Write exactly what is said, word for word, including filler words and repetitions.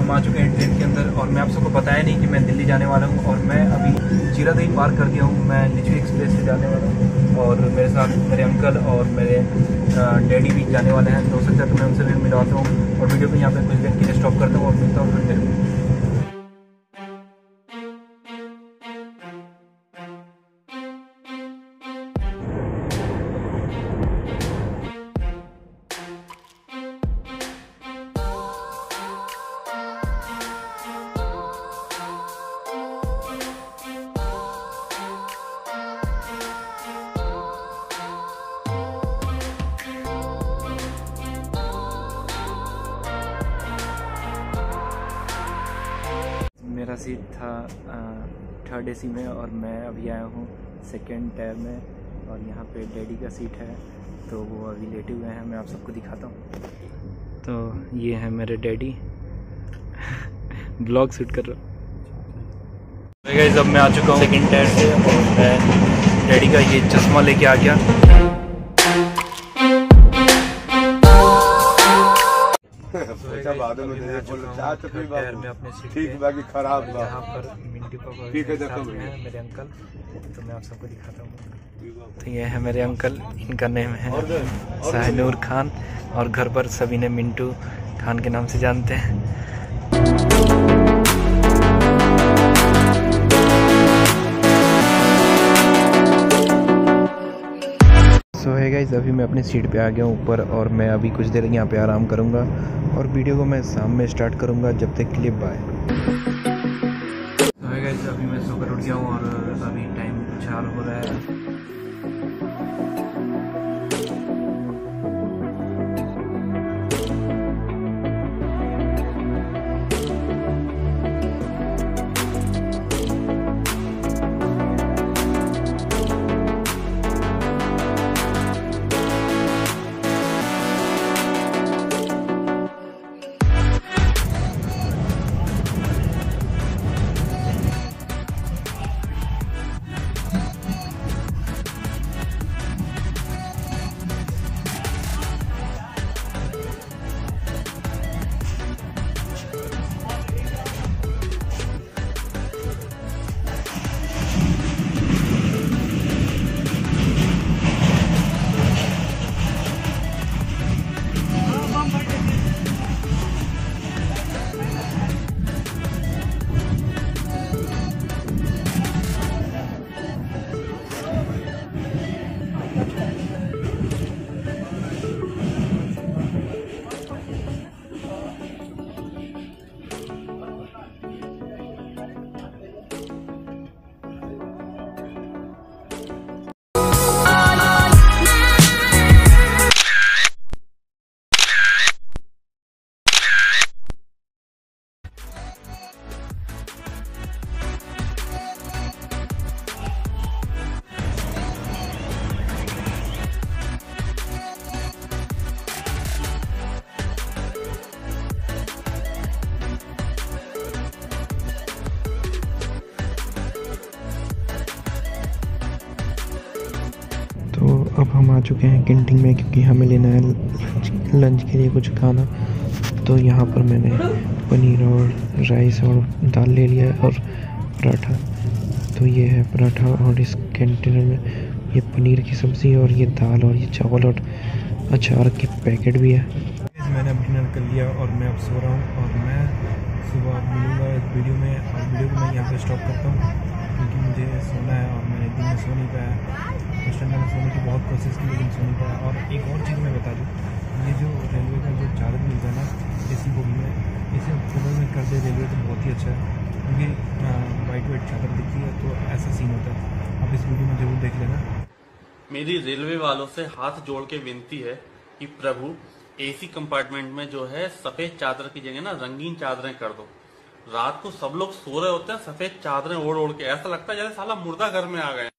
हम आ चुके हैं ट्रेन के अंदर और मैं आप सबको बताया नहीं कि मैं दिल्ली जाने वाला हूँ। और मैं अभी जीरादेई पार कर दिया हूँ। मैं लिचवी एक्सप्रेस से जाने वाला हूँ और मेरे साथ मेरे अंकल और मेरे डैडी भी जाने वाले हैं। तो हो सकता है तो मैं उनसे भी मिलवाता हूँ और वीडियो को यहाँ पे कुछ देर के लिए स्टॉप करता हूँ और मिलता हूँ थोड़ी देर में। मेरा सीट था थर्ड एसी में और मैं अभी आया हूँ सेकेंड टायर में और यहाँ पे डैडी का सीट है तो वो अभी लेटे हुए हैं। मैं आप सबको दिखाता हूँ। तो ये है मेरे डैडी ब्लॉग शूट कर रहा हूँ। गाइस अब मैं आ चुका हूँ सेकेंड टायर से और मैं डैडी का ये चश्मा लेके आ गया। ठीक बाकी खराब यहाँ पर मिंटू पापा ठीक है हैं मेरे अंकल। तो मैं आप सबको दिखाता हूँ। तो ये है मेरे अंकल, इनका नेम है शाहनूर खान और घर पर सभी ने मिंटू खान के नाम से जानते हैं। सो है गाइस अभी मैं अपनी सीट पे आ गया हूँ ऊपर और मैं अभी कुछ देर यहाँ पे आराम करूँगा और वीडियो को मैं शाम में स्टार्ट करूँगा। जब तक के लिए बाय। तो है गाइस अभी मैं सोकर उठ गया हूँ और अभी टाइम चार हो रहा है। तो अब हम आ चुके हैं कैंटीन में क्योंकि हमें लेना है लंच, लंच के लिए कुछ खाना। तो यहाँ पर मैंने पनीर और राइस और दाल ले लिया है और पराठा। तो ये है पराठा और इस कैंटीन में ये पनीर की सब्ज़ी और ये दाल और ये चावल और अचार के पैकेट भी है। मैंने अब डिनर कर लिया और मैं अब सो रहा हूँ और मैं सुबह मिलूँगा इस वीडियो में और वीडियो को मैं यहाँ पे स्टॉप करता हूँ क्योंकि मुझे सोना है और मैंने दिन में सो नहीं पाया। उस टाइम मैंने सोने की बहुत कोशिश की लेकिन सो नहीं पाया। और एक और चीज़ मैं बता दूँ, ये जो रेलवे का जो चार्ज मिलता है ना एसी बोगी में, इसे अक्टूबर में कर दे रेलवे तो बहुत ही अच्छा है क्योंकि वाइट वाइट चादर दिखती है तो ऐसा सीन होता है। आप इस वीडियो में जरूर देख लेना। मेरी रेलवे वालों से हाथ जोड़ के विनती है कि प्रभु एसी कंपार्टमेंट में जो है सफेद चादर की जगह ना रंगीन चादरें कर दो। रात को सब लोग सो रहे होते हैं, सफेद चादरें ओढ़ ओढ़ के ऐसा लगता है जैसे साला मुर्दा घर में आ गए।